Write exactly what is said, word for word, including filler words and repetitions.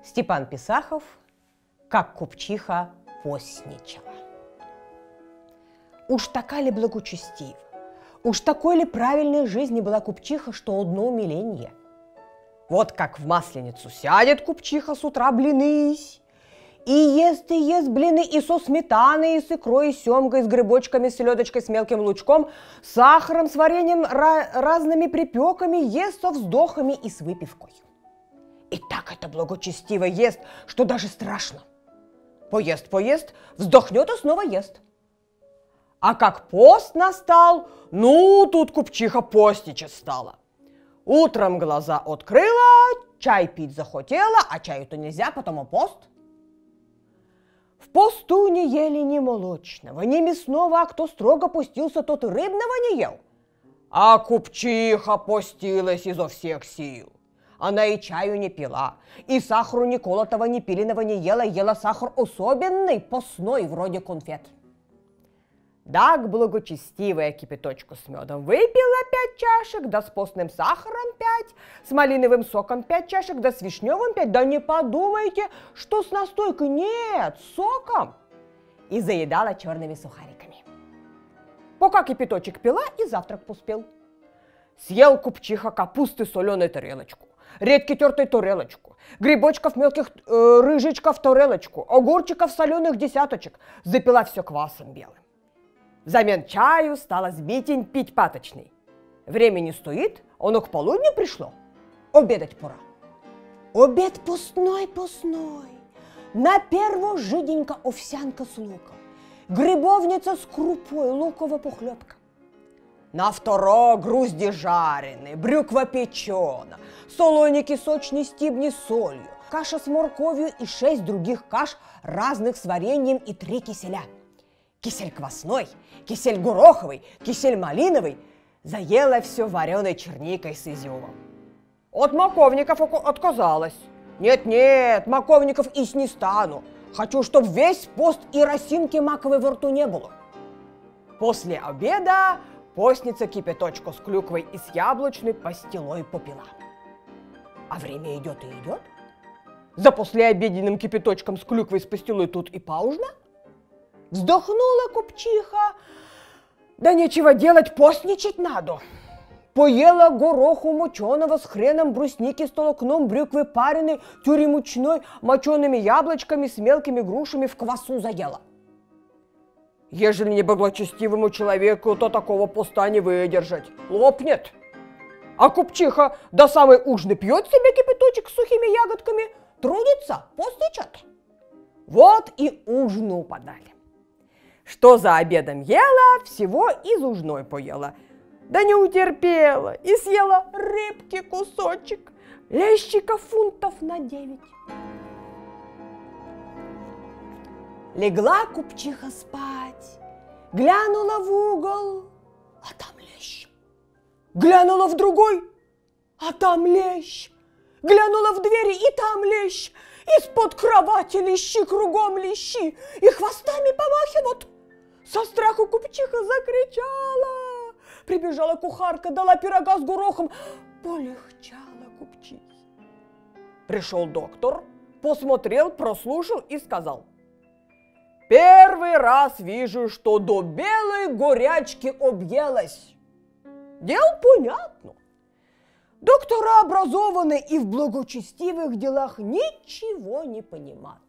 Степан Писахов, как купчиха постничала. Уж така ли благочестива, уж такой ли правильной жизни была купчиха, что одно умиление. Вот как в Масленицу сядет купчиха с утра блины, и ест, и ест блины и со сметаной, и с икрой, и семгой, с грибочками, с селедочкой, с мелким лучком, с сахаром, с вареньем, ra- разными припеками, ест со вздохами и с выпивкой. И так это благочестиво ест, что даже страшно. Поест, поест, вздохнет и снова ест. А как пост настал, ну, тут купчиха постничать стала. Утром глаза открыла, чай пить захотела, а чаю-то нельзя, потому пост. В посту не ели ни молочного, ни мясного, а кто строго постился, тот и рыбного не ел. А купчиха постилась изо всех сил. Она и чаю не пила, и сахару ни колотого, ни пиленого не ела, ела сахар особенный, постной, вроде конфет. Так благочестивая кипяточку с медом выпила пять чашек, да с постным сахаром пять, с малиновым соком пять чашек, да с вишневым пять. Да не подумайте, что с настойкой, нет, с соком. И заедала черными сухариками. Пока кипяточек пила, и завтрак поспел. Съел купчиха капусты соленой тарелочку, редьки тертой тарелочку, грибочков мелких э, рыжичков тарелочку, огурчиков соленых десяточек, запила все квасом белым. Взамен чаю стала сбитень пить паточный. Время не стоит, оно к полудню пришло. Обедать пора. Обед постной-постной. На перво жиденька овсянка с луком, грибовница с крупой, луковая похлебка. На второ грузди жареные, брюква печена, солоники сочные стебни с солью, каша с морковью и шесть других каш разных с вареньем и три киселя. Кисель квасной, кисель гороховый, кисель малиновый. Заела все вареной черникой с изюмом. От маковников отказалась. Нет-нет, маковников есть не стану. Хочу, чтоб весь пост и росинки маковой во рту не было. После обеда постница кипяточку с клюквой и с яблочной пастилой попила. А время идет и идет. За послеобеденным кипяточком с клюквой с пастилой тут и паужно. Вздохнула купчиха, да нечего делать, постничать надо. Поела гороху моченого с хреном, брусники с толокном, брюквы пареной, тюри мучной, мочеными яблочками, с мелкими грушами в квасу заела. Ежели не благочестивому человеку, то такого поста не выдержать, лопнет. А купчиха до самой ужины пьет себе кипяточек с сухими ягодками, трудится, постничает. Вот и ужину подали. Что за обедом ела, всего из ужной поела. Да не утерпела и съела рыбки кусочек, лещика фунтов на девять. Легла купчиха спать, глянула в угол, а там лещ. Глянула в другой, а там лещ. Глянула в двери, и там лещ. Из-под кровати лещи, кругом лещи, и хвостами помахивают. Со страху купчиха закричала. Прибежала кухарка, дала пирога с горохом. Полегчала купчихе. Пришел доктор, посмотрел, прослушал и сказал: первый раз вижу, что до белой горячки объелась. Дело понятно. Доктора образованы и в благочестивых делах ничего не понимают.